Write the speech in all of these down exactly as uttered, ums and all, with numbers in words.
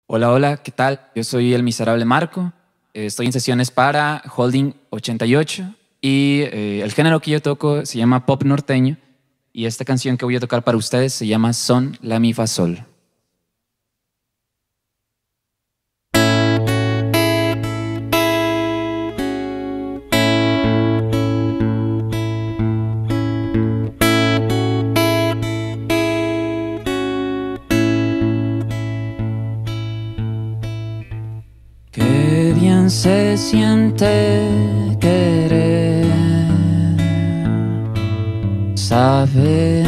Hola, hola, ¿qué tal? Yo soy el miserable Marco. Eh, Estoy en sesiones para Holding ochenta y ocho y eh, el género que yo toco se llama pop norteño y esta canción que voy a tocar para ustedes se llama Son, La, Mi, Fa, Sol. Qué bien se siente querer, saber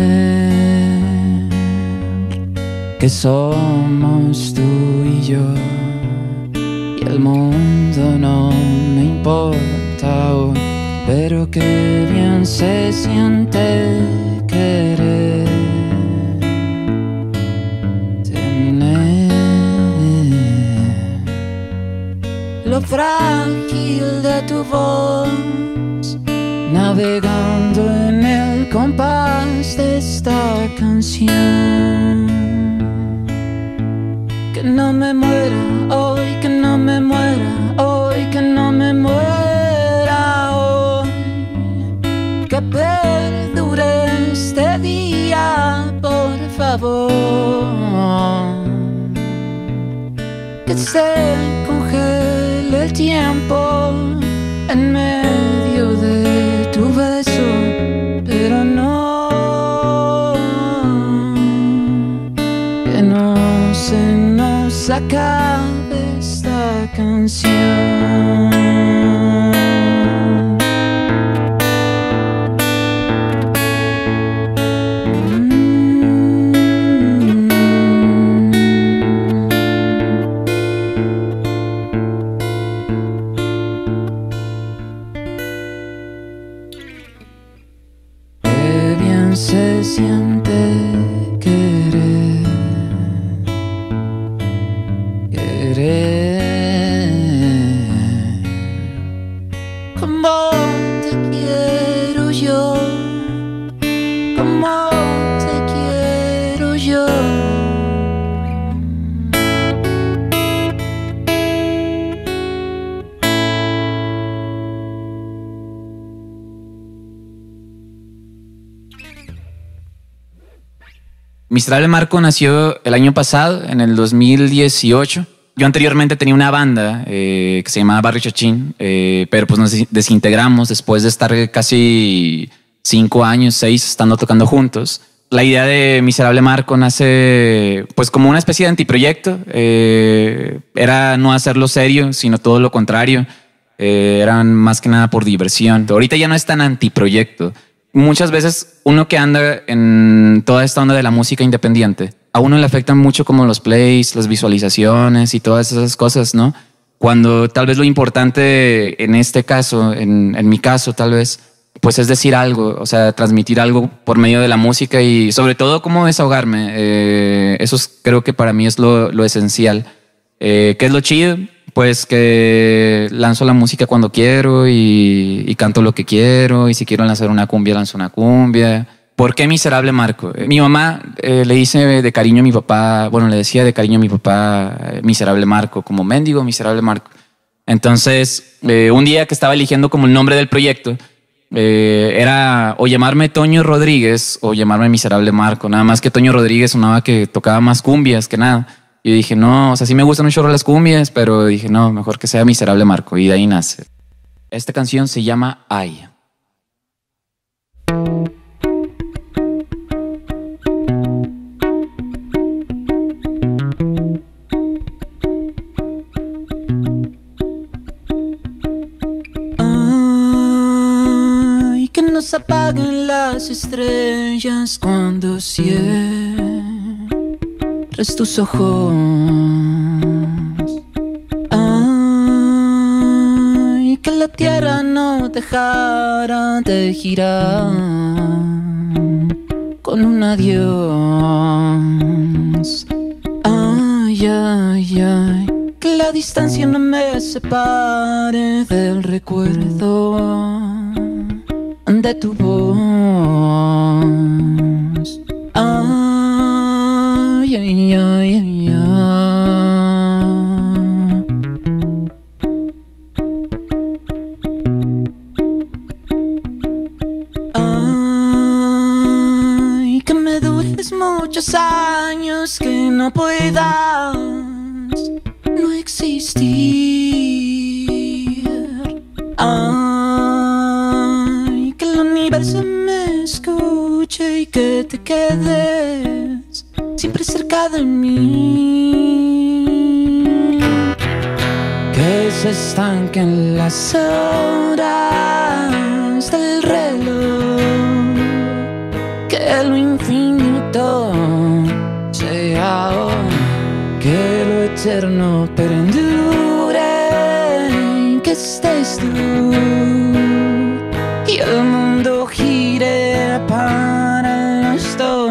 que somos tú y yo y el mundo no me importa hoy, pero qué bien se siente querer tener lo frágil de tu voz, navegando en el compás de esta canción. Que no me muera hoy, que no me muera hoy, que no me muera hoy, que perdure este día, por favor, que se congele el tiempo en medio de tu beso, pero no, que no se nos acabe esta canción. Se siente querer, querer como te quiero yo, como te quiero yo. Miserable Marco nació el año pasado, en el dos mil dieciocho. Yo anteriormente tenía una banda eh, que se llamaba Barrio Chachín, eh, pero pues nos desintegramos después de estar casi cinco años, seis, estando tocando juntos. La idea de Miserable Marco nace pues como una especie de antiproyecto. Eh, era no hacerlo serio, sino todo lo contrario. Eh, eran más que nada por diversión. Ahorita ya no es tan antiproyecto. Muchas veces uno que anda en toda esta onda de la música independiente, a uno le afectan mucho como los plays, las visualizaciones y todas esas cosas, ¿no? Cuando tal vez lo importante en este caso, en, en mi caso tal vez, pues es decir algo, o sea, transmitir algo por medio de la música y sobre todo cómo desahogarme. Eh, eso es, creo que para mí es lo, lo esencial. Eh, ¿Qué es lo chido? Pues que lanzo la música cuando quiero y, y canto lo que quiero, y si quiero lanzar una cumbia, lanzo una cumbia. ¿Por qué Miserable Marco? Mi mamá eh, le dice de cariño a mi papá, bueno, le decía de cariño a mi papá eh, Miserable Marco, como mendigo Miserable Marco. Entonces, eh, un día que estaba eligiendo como el nombre del proyecto, eh, era o llamarme Toño Rodríguez o llamarme Miserable Marco. Nada más que Toño Rodríguez sonaba que tocaba más cumbias que nada. Y dije, no, o sea, sí me gustan un chorro las cumbias, pero dije, no, mejor que sea Miserable Marco. Y de ahí nace. Esta canción se llama Ay. Ay, que nos apaguen las estrellas cuando cierres tus ojos. Ay, que la tierra no dejara de girar con un adiós. Ay, ay, ay, que la distancia no me separe del recuerdo de tu voz. Ay, ay, ay, ay, ay. años que no puedas no existir. Ay, que el universo me escuche y que te quedes siempre cerca de mí. Que se estanquen las horas del reloj, que lo infinito sea hoy, que lo eterno perdure, que estés tú y el mundo gire para los dos.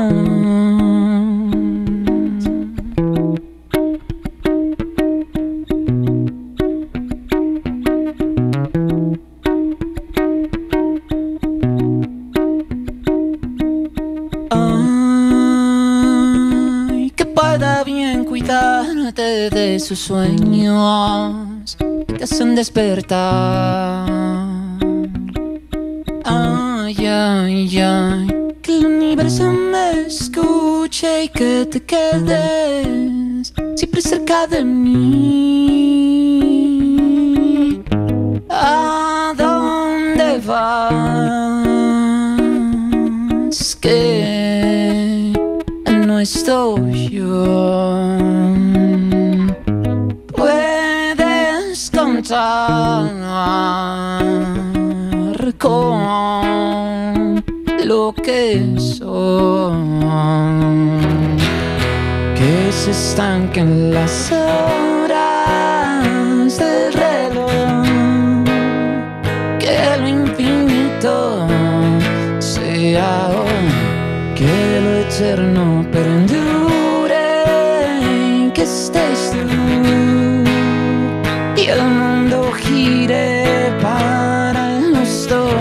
De sus sueños que te hacen despertar. Ay, ay, ay, que el universo me escuche y que te quedes siempre cerca de mí. ¿A dónde vas? Que no estoy yo. Con lo que son, que se estanquen las horas del reloj, que lo infinito sea hoy, que lo eterno perdure, que estés tú y el mundo gire para los dos.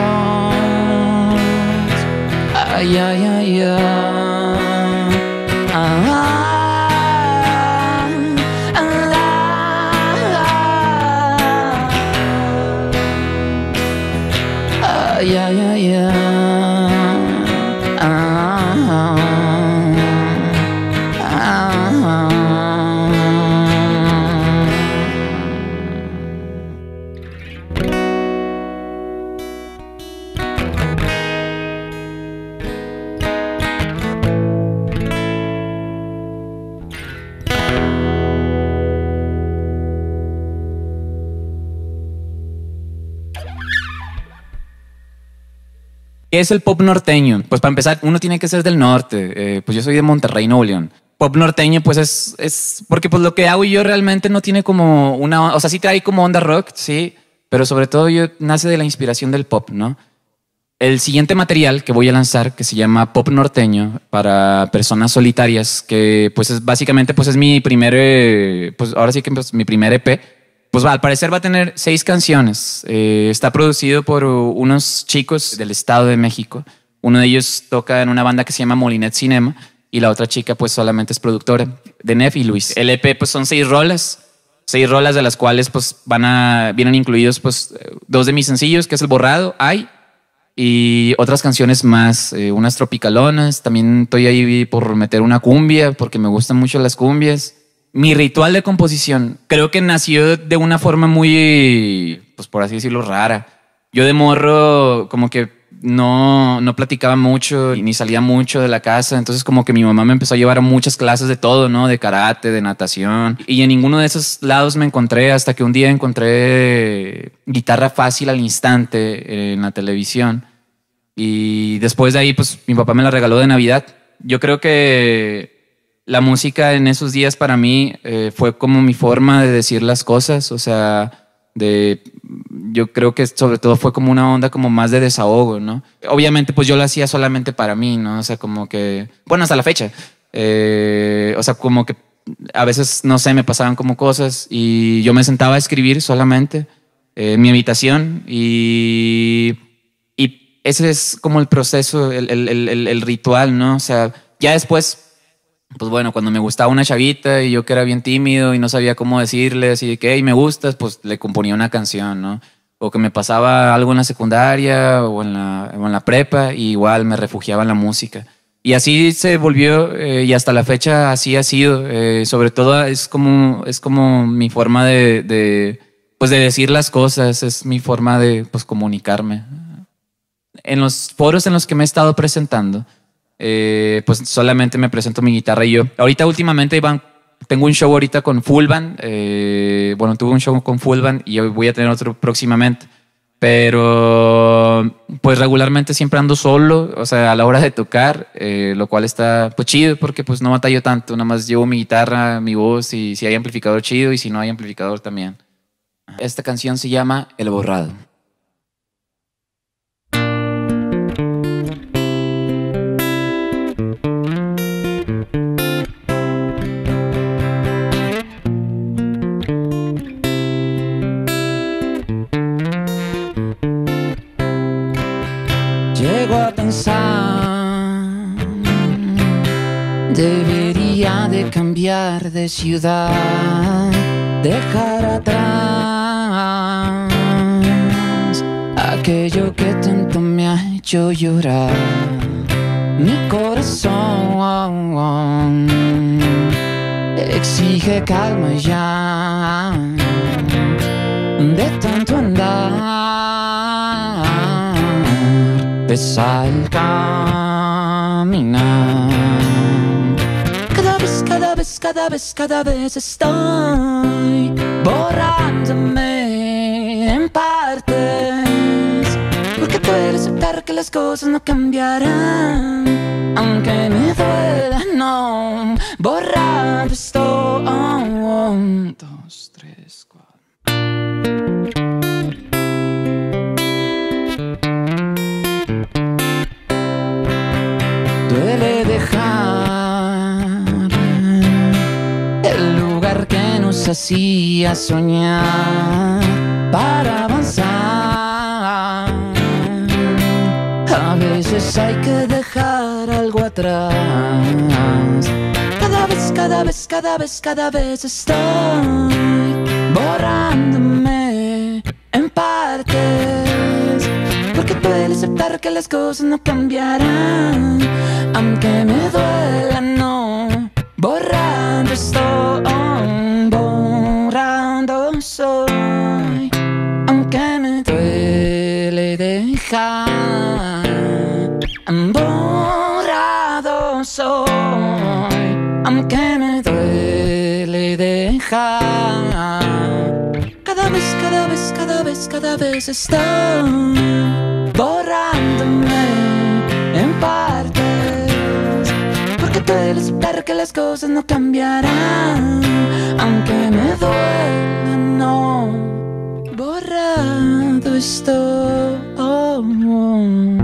Ay, ay, ay, ay. Ah, ah, ah, ah. Ay, ay, ay, ay. Ah, ah, ah. ¿Qué es el pop norteño? Pues para empezar, uno tiene que ser del norte. Eh, pues yo soy de Monterrey, Nuevo León. Pop norteño, pues es, es... Porque pues lo que hago yo realmente no tiene como una... O sea, sí trae como onda rock, sí. Pero sobre todo yo nace de la inspiración del pop, ¿no? El siguiente material que voy a lanzar, que se llama Pop Norteño, para personas solitarias, que pues es básicamente pues es mi primer... Eh, pues ahora sí que pues, mi primer E P. Pues va, al parecer va a tener seis canciones. Eh, está producido por unos chicos del Estado de México. Uno de ellos toca en una banda que se llama Molinet Cinema y la otra chica pues solamente es productora, de Nef y Luis. El E P pues son seis rolas, seis rolas de las cuales pues van a, vienen incluidos pues dos de mis sencillos, que es El Borrado, Ay, y otras canciones más, eh, unas tropicalonas. También estoy ahí por meter una cumbia porque me gustan mucho las cumbias. Mi ritual de composición creo que nació de una forma muy, pues por así decirlo, rara. Yo de morro como que no, no platicaba mucho ni salía mucho de la casa. Entonces como que mi mamá me empezó a llevar a muchas clases de todo, ¿no? De karate, de natación. Y en ninguno de esos lados me encontré hasta que un día encontré Guitarra Fácil al Instante en la televisión. Y después de ahí pues mi papá me la regaló de Navidad. Yo creo que la música en esos días para mí eh, fue como mi forma de decir las cosas, o sea, de, yo creo que sobre todo fue como una onda como más de desahogo, ¿no? Obviamente pues yo lo hacía solamente para mí, ¿no? O sea, como que, bueno, hasta la fecha, eh, o sea, como que a veces, no sé, me pasaban como cosas y yo me sentaba a escribir solamente eh, en mi habitación y, y ese es como el proceso, el, el, el, el ritual, ¿no? O sea, ya después... Pues bueno, cuando me gustaba una chavita y yo que era bien tímido y no sabía cómo decirle así de que hey, me gustas, pues le componía una canción, ¿no? O que me pasaba algo en la secundaria o en la, o en la prepa y igual me refugiaba en la música. Y así se volvió eh, y hasta la fecha así ha sido. Eh, sobre todo es como, es como mi forma de, de, pues de decir las cosas, es mi forma de pues, comunicarme. En los foros en los que me he estado presentando, eh, pues solamente me presento mi guitarra y yo. Ahorita últimamente Iván, tengo un show ahorita con Full Band. Eh, bueno, tuve un show con Full Band y hoy voy a tener otro próximamente. Pero pues regularmente siempre ando solo, o sea, a la hora de tocar, eh, lo cual está pues chido porque pues no batallo tanto, nada más llevo mi guitarra, mi voz y si hay amplificador chido y si no hay amplificador también. Esta canción se llama El Borrado. Llego a pensar, debería de cambiar de ciudad, dejar atrás aquello que tanto me ha hecho llorar. Mi corazón exige calma ya, de tanto andar pesa el caminar. Cada vez, cada vez, cada vez, cada vez estoy borrándome en partes, porque puedo aceptar que las cosas no cambiarán, aunque me duela, no. Borrado estoy. Un, dos, tres, cuatro. Duele dejar el lugar que nos hacía soñar para avanzar. A veces hay que dejar algo atrás. Cada vez, cada vez, cada vez, cada vez estoy borrándome en partes, porque duele aceptar que las cosas no cambiarán, aunque me duela, no. Borrando estoy, borrando soy, aunque me duele dejar. Borrado soy, aunque me duele dejar. Cada vez, cada vez, cada vez, cada vez estoy borrándome en partes, porque duele aceptar que las cosas no cambiarán, aunque me duela, no. Borrado estoy.